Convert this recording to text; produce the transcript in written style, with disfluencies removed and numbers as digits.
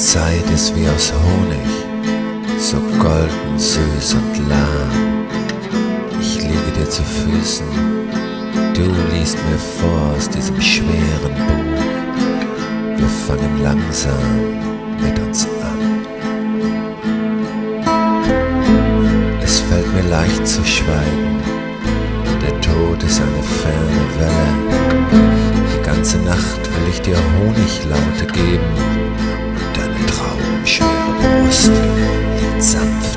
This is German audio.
Zeit ist wie aus Honig, so golden, süß und lahm. Ich liege dir zu Füßen, du liest mir vor aus diesem schweren Buch. Wir fangen langsam mit uns an. Es fällt mir leicht zu schweigen, der Tod ist eine ferne Welle. Die ganze Nacht will ich dir Honiglaute geben und deine traubenschwere Brust liegt sanft